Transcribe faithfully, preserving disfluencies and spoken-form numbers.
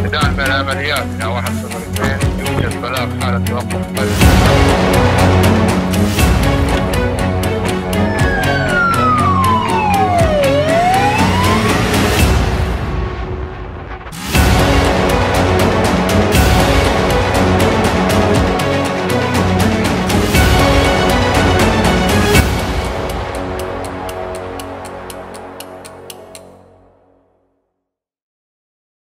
بداية من العمليات إلى واحد صفر اثنين يوجد بلاغ حالة توقف قلبي.